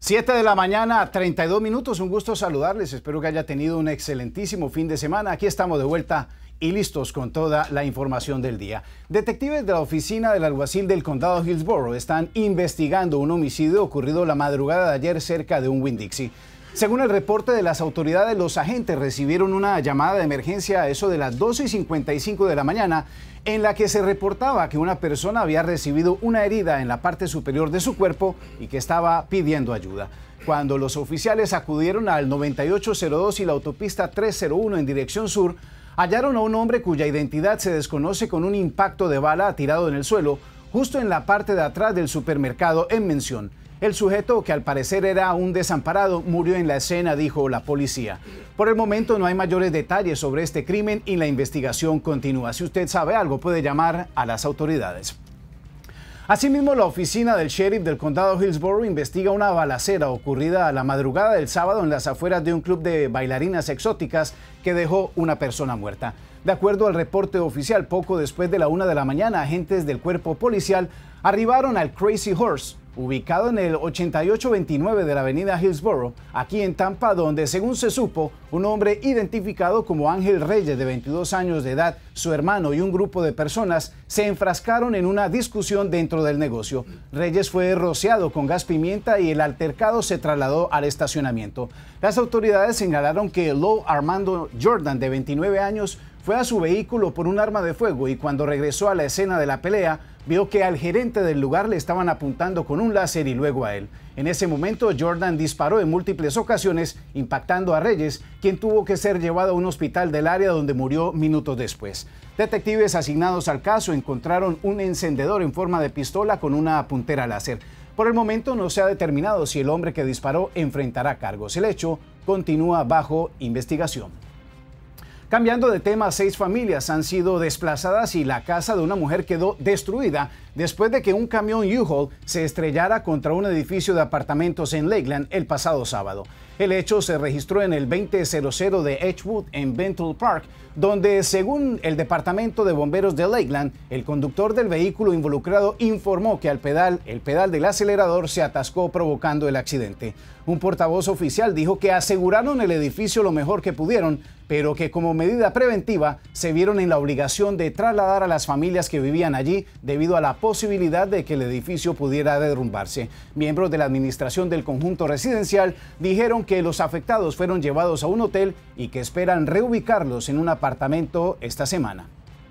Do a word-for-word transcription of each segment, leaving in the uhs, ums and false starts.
siete de la mañana, treinta y dos minutos. Un gusto saludarles. Espero que haya tenido un excelentísimo fin de semana. Aquí estamos de vuelta y listos con toda la información del día. Detectives de la oficina del alguacil del condado Hillsborough están investigando un homicidio ocurrido la madrugada de ayer cerca de un Winn-Dixie. Según el reporte de las autoridades, los agentes recibieron una llamada de emergencia a eso de las doce y cincuenta y cinco de la mañana, en la que se reportaba que una persona había recibido una herida en la parte superior de su cuerpo y que estaba pidiendo ayuda. Cuando los oficiales acudieron al noventa y ocho cero dos y la autopista trescientos uno en dirección sur, hallaron a un hombre cuya identidad se desconoce con un impacto de bala tirado en el suelo, justo en la parte de atrás del supermercado en mención. El sujeto, que al parecer era un desamparado, murió en la escena, dijo la policía. Por el momento no hay mayores detalles sobre este crimen y la investigación continúa. Si usted sabe algo, puede llamar a las autoridades. Asimismo, la oficina del sheriff del condado Hillsborough investiga una balacera ocurrida a la madrugada del sábado en las afueras de un club de bailarinas exóticas que dejó una persona muerta. De acuerdo al reporte oficial, poco después de la una de la mañana, agentes del cuerpo policial arribaron al Crazy Horse, ubicado en el ochenta y ocho veintinueve de la avenida Hillsborough, aquí en Tampa, donde, según se supo, un hombre identificado como Ángel Reyes, de veintidós años de edad, su hermano y un grupo de personas se enfrascaron en una discusión dentro del negocio. Reyes fue rociado con gas pimienta y el altercado se trasladó al estacionamiento. Las autoridades señalaron que Lou Armando Jordan, de veintinueve años, fue a su vehículo por un arma de fuego y cuando regresó a la escena de la pelea, vio que al gerente del lugar le estaban apuntando con un láser y luego a él. En ese momento, Jordan disparó en múltiples ocasiones, impactando a Reyes, quien tuvo que ser llevado a un hospital del área donde murió minutos después. Detectives asignados al caso encontraron un encendedor en forma de pistola con una puntera láser. Por el momento no se ha determinado si el hombre que disparó enfrentará cargos. El hecho continúa bajo investigación. Cambiando de tema, seis familias han sido desplazadas y la casa de una mujer quedó destruida después de que un camión U-Haul se estrellara contra un edificio de apartamentos en Lakeland el pasado sábado. El hecho se registró en el veinte cero cero de Edgewood en Benton Park, donde, según el Departamento de Bomberos de Lakeland, el conductor del vehículo involucrado informó que al pedal, el pedal del acelerador se atascó, provocando el accidente. Un portavoz oficial dijo que aseguraron el edificio lo mejor que pudieron, pero que como medida preventiva se vieron en la obligación de trasladar a las familias que vivían allí debido a la posibilidad de que el edificio pudiera derrumbarse. Miembros de la administración del conjunto residencial dijeron que los afectados fueron llevados a un hotel y que esperan reubicarlos en un apartamento esta semana.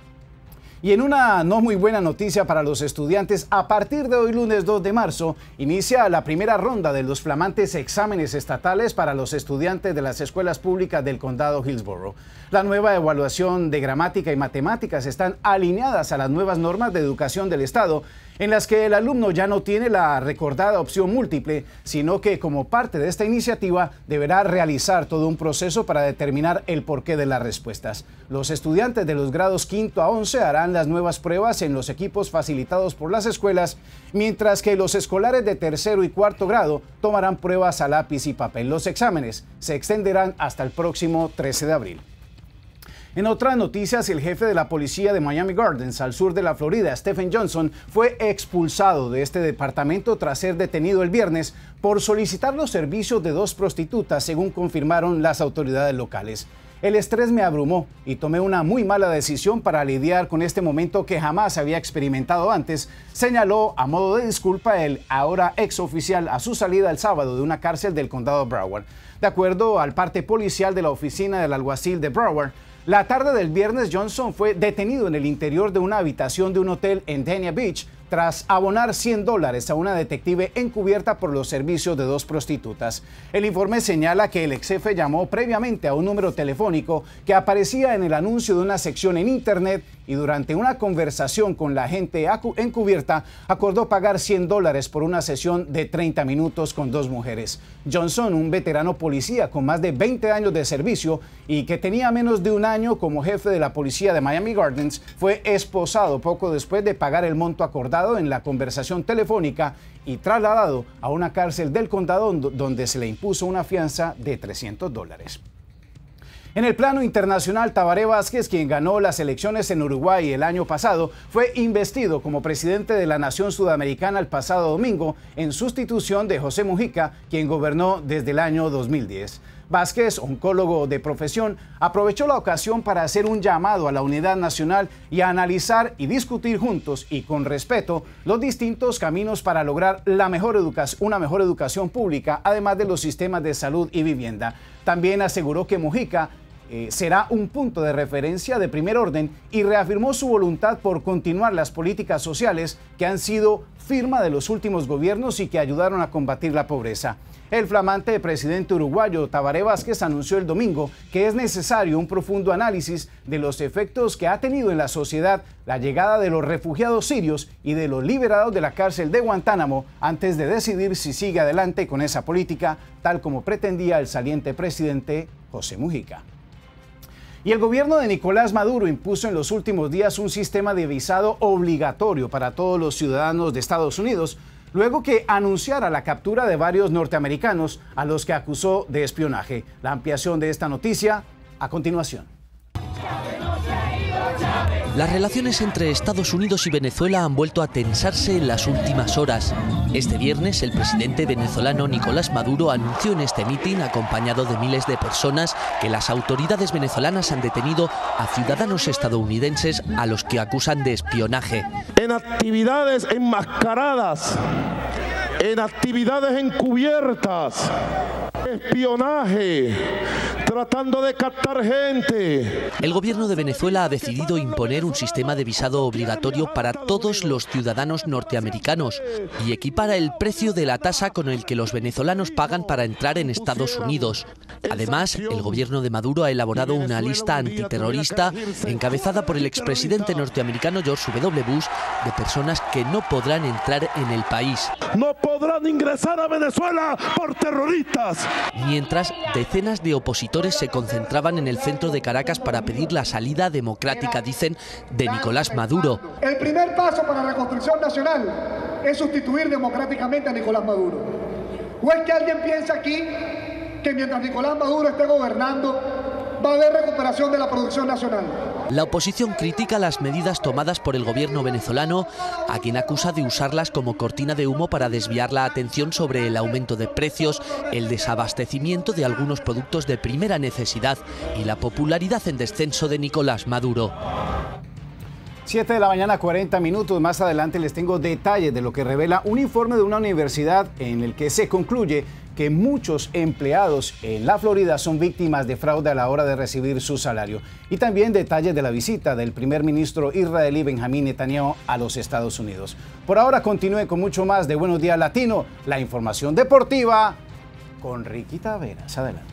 Y en una no muy buena noticia para los estudiantes, a partir de hoy lunes dos de marzo, inicia la primera ronda de los flamantes exámenes estatales para los estudiantes de las escuelas públicas del condado Hillsborough. La nueva evaluación de gramática y matemáticas están alineadas a las nuevas normas de educación del estado, en las que el alumno ya no tiene la recordada opción múltiple, sino que como parte de esta iniciativa deberá realizar todo un proceso para determinar el porqué de las respuestas. Los estudiantes de los grados quinto a once harán las nuevas pruebas en los equipos facilitados por las escuelas, mientras que los escolares de tercero y cuarto grado tomarán pruebas a lápiz y papel. Los exámenes se extenderán hasta el próximo trece de abril. En otras noticias, el jefe de la policía de Miami Gardens, al sur de la Florida, Stephen Johnson, fue expulsado de este departamento tras ser detenido el viernes por solicitar los servicios de dos prostitutas, según confirmaron las autoridades locales. El estrés me abrumó y tomé una muy mala decisión para lidiar con este momento que jamás había experimentado antes, señaló a modo de disculpa el ahora ex oficial a su salida el sábado de una cárcel del condado Broward. De acuerdo al parte policial de la oficina del alguacil de Broward, la tarde del viernes Johnson fue detenido en el interior de una habitación de un hotel en Dania Beach tras abonar cien dólares a una detective encubierta por los servicios de dos prostitutas. El informe señala que el ex jefe llamó previamente a un número telefónico que aparecía en el anuncio de una sección en internet y durante una conversación con la agente encubierta acordó pagar cien dólares por una sesión de treinta minutos con dos mujeres. Johnson, un veterano policía con más de veinte años de servicio y que tenía menos de un año como jefe de la policía de Miami Gardens, fue esposado poco después de pagar el monto acordado en la conversación telefónica y trasladado a una cárcel del condado donde se le impuso una fianza de trescientos dólares. En el plano internacional, Tabaré Vázquez, quien ganó las elecciones en Uruguay el año pasado, fue investido como presidente de la nación sudamericana el pasado domingo en sustitución de José Mujica, quien gobernó desde el año dos mil diez. Vázquez, oncólogo de profesión, aprovechó la ocasión para hacer un llamado a la unidad nacional y a analizar y discutir juntos y con respeto los distintos caminos para lograr la mejor educación, una mejor educación pública, además de los sistemas de salud y vivienda. También aseguró que Mujica Eh, será un punto de referencia de primer orden y reafirmó su voluntad por continuar las políticas sociales que han sido firma de los últimos gobiernos y que ayudaron a combatir la pobreza. El flamante presidente uruguayo Tabaré Vázquez anunció el domingo que es necesario un profundo análisis de los efectos que ha tenido en la sociedad la llegada de los refugiados sirios y de los liberados de la cárcel de Guantánamo antes de decidir si sigue adelante con esa política, tal como pretendía el saliente presidente José Mujica. Y el gobierno de Nicolás Maduro impuso en los últimos días un sistema de visado obligatorio para todos los ciudadanos de Estados Unidos, luego que anunciara la captura de varios norteamericanos a los que acusó de espionaje. La ampliación de esta noticia a continuación. Las relaciones entre Estados Unidos y Venezuela han vuelto a tensarse en las últimas horas. Este viernes, el presidente venezolano Nicolás Maduro anunció en este mitin, acompañado de miles de personas, que las autoridades venezolanas han detenido a ciudadanos estadounidenses a los que acusan de espionaje. En actividades enmascaradas, en actividades encubiertas, espionaje, tratando de captar gente. El gobierno de Venezuela ha decidido imponer un sistema de visado obligatorio para todos los ciudadanos norteamericanos y equipara el precio de la tasa con el que los venezolanos pagan para entrar en Estados Unidos. Además, el gobierno de Maduro ha elaborado una lista antiterrorista encabezada por el expresidente norteamericano George W. Bush de personas que no podrán entrar en el país. No podrán ingresar a Venezuela por terroristas. Mientras, decenas de opositores se concentraban en el centro de Caracas para pedir la salida democrática, dicen, de Nicolás Maduro. El primer paso para la reconstrucción nacional es sustituir democráticamente a Nicolás Maduro. ¿O es que alguien piensa aquí que mientras Nicolás Maduro esté gobernando va a haber recuperación de la producción nacional? La oposición critica las medidas tomadas por el gobierno venezolano, a quien acusa de usarlas como cortina de humo para desviar la atención sobre el aumento de precios, el desabastecimiento de algunos productos de primera necesidad y la popularidad en descenso de Nicolás Maduro. siete de la mañana, cuarenta minutos. Más adelante les tengo detalles de lo que revela un informe de una universidad en el que se concluye que muchos empleados en la Florida son víctimas de fraude a la hora de recibir su salario. Y también detalles de la visita del primer ministro israelí Benjamín Netanyahu a los Estados Unidos. Por ahora continúe con mucho más de Buenos Días Latino, la información deportiva con Ricky Taveras. Adelante.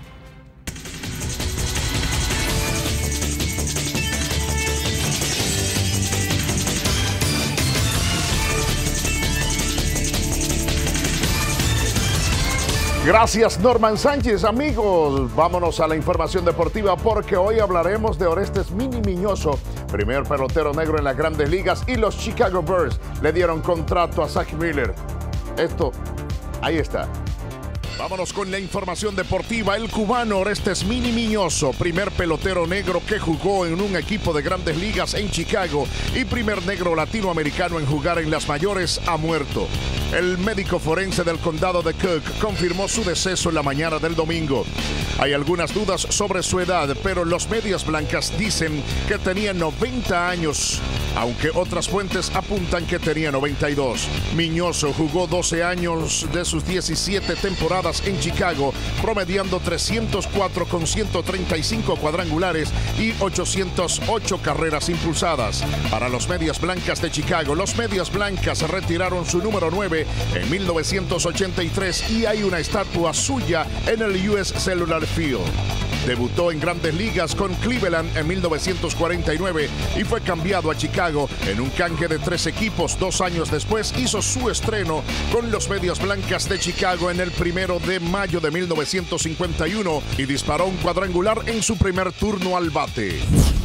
Gracias, Norman Sánchez. Amigos, vámonos a la información deportiva porque hoy hablaremos de Orestes Mini Miñoso, primer pelotero negro en las Grandes Ligas, y los Chicago Bears le dieron contrato a Zach Miller. Esto, ahí está. Vámonos con la información deportiva. El cubano Orestes Mini Miñoso, primer pelotero negro que jugó en un equipo de Grandes Ligas en Chicago y primer negro latinoamericano en jugar en las mayores, ha muerto. El médico forense del condado de Cook confirmó su deceso en la mañana del domingo. Hay algunas dudas sobre su edad, pero los Medias Blancas dicen que tenía noventa años, aunque otras fuentes apuntan que tenía noventa y dos. Miñoso jugó doce años de sus diecisiete temporadas en Chicago, promediando trescientos cuatro con ciento treinta y cinco cuadrangulares y ochocientas ocho carreras impulsadas. Para los Medias Blancas de Chicago, los Medias Blancas retiraron su número nueve en mil novecientos ochenta y tres y hay una estatua suya en el U S Cellular Field. Debutó en Grandes Ligas con Cleveland en mil novecientos cuarenta y nueve y fue cambiado a Chicago en un canje de tres equipos. Dos años después hizo su estreno con los Medias Blancas de Chicago en el primero de mayo de mil novecientos cincuenta y uno y disparó un cuadrangular en su primer turno al bate.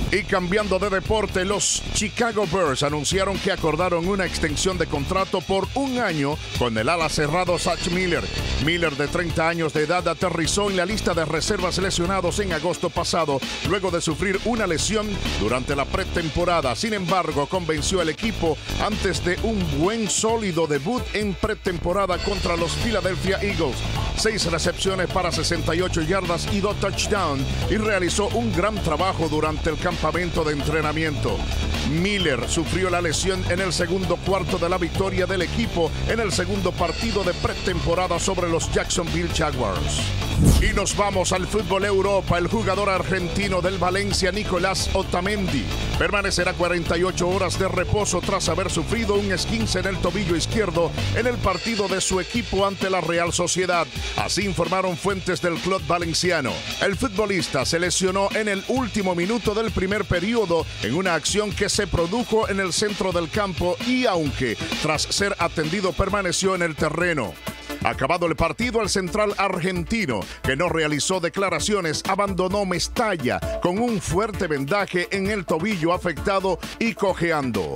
Y cambiando de deporte, los Chicago Bears anunciaron que acordaron una extensión de contrato por un año con el ala cerrado Zach Miller. Miller, de treinta años de edad, aterrizó en la lista de reservas lesionados en agosto pasado, luego de sufrir una lesión durante la pretemporada. Sin embargo, convenció al equipo antes de un buen sólido debut en pretemporada contra los Philadelphia Eagles. Seis recepciones para sesenta y ocho yardas y dos touchdowns, y realizó un gran trabajo durante el campamento de entrenamiento. Miller sufrió la lesión en el segundo cuarto de la victoria del equipo en el segundo partido de pretemporada sobre los Jacksonville Jaguars. Y nos vamos al fútbol Europa. El jugador argentino del Valencia, Nicolás Otamendi, permanecerá cuarenta y ocho horas de reposo tras haber sufrido un esguince en el tobillo izquierdo en el partido de su equipo ante la Real Sociedad. Así informaron fuentes del club valenciano. El futbolista se lesionó en el último minuto del primer periodo en una acción que se produjo en el centro del campo, y aunque tras ser atendido permaneció en el terreno. Acabado el partido, el central argentino, que no realizó declaraciones, abandonó Mestalla con un fuerte vendaje en el tobillo afectado y cojeando.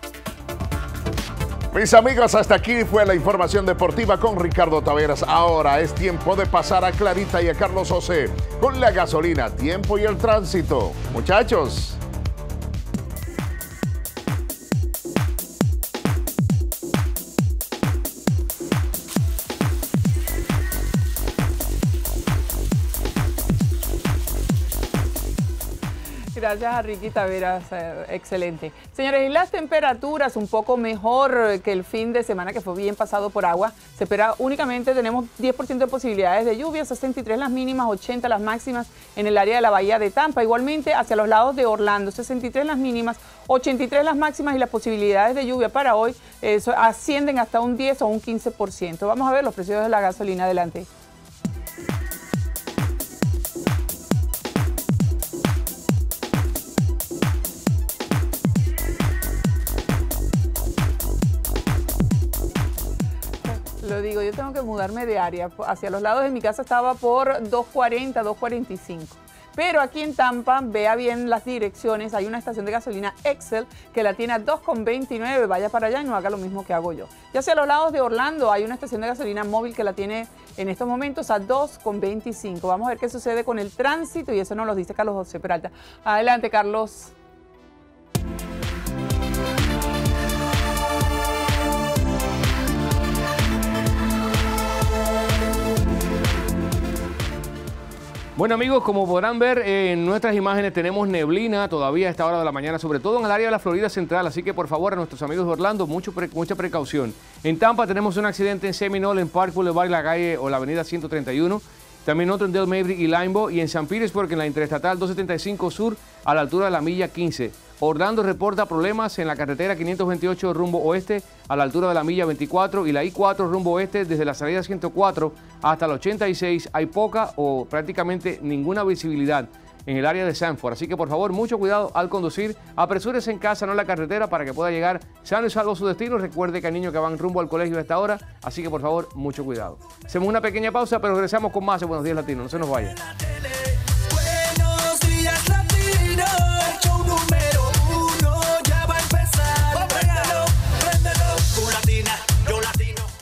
Mis amigos, hasta aquí fue la información deportiva con Ricardo Taveras. Ahora es tiempo de pasar a Clarita y a Carlos José con la gasolina, tiempo y el tránsito. Muchachos. Gracias a Ricky Taveras, eh, excelente. Señores, y las temperaturas un poco mejor que el fin de semana, que fue bien pasado por agua. Se espera únicamente, tenemos diez por ciento de posibilidades de lluvia, sesenta y tres las mínimas, ochenta las máximas en el área de la bahía de Tampa. Igualmente hacia los lados de Orlando, sesenta y tres las mínimas, ochenta y tres las máximas, y las posibilidades de lluvia para hoy eh, ascienden hasta un diez o un quince por ciento. Vamos a ver los precios de la gasolina. Adelante. Lo digo, yo tengo que mudarme de área. Hacia los lados de mi casa estaba por dos cuarenta, dos cuarenta y cinco. Pero aquí en Tampa, vea bien las direcciones, hay una estación de gasolina Excel que la tiene a dos con veintinueve. Vaya para allá y no haga lo mismo que hago yo. Y hacia los lados de Orlando hay una estación de gasolina móvil que la tiene en estos momentos a dos con veinticinco. Vamos a ver qué sucede con el tránsito, y eso nos lo dice Carlos José Peralta. Adelante, Carlos. Bueno, amigos, como podrán ver en nuestras imágenes, tenemos neblina todavía a esta hora de la mañana, sobre todo en el área de la Florida Central, así que por favor a nuestros amigos de Orlando, mucho pre mucha precaución. En Tampa tenemos un accidente en Seminole, en Park Boulevard, la calle o la avenida ciento treinta y uno, también otro en Del Maverick y Limebo, y en San Petersburg, en la Interestatal doscientos setenta y cinco Sur, a la altura de la milla quince. Orlando reporta problemas en la carretera quinientos veintiocho rumbo oeste a la altura de la milla veinticuatro, y la I cuatro rumbo oeste desde la salida ciento cuatro hasta la ochenta y seis. Hay poca o prácticamente ninguna visibilidad en el área de Sanford. Así que por favor, mucho cuidado al conducir. Apresúrese en casa, no en la carretera, para que pueda llegar sano y salvo a su destino. Recuerde que hay niños que van rumbo al colegio a esta hora, así que por favor, mucho cuidado. Hacemos una pequeña pausa, pero regresamos con más de Buenos Días Latinos. No se nos vaya.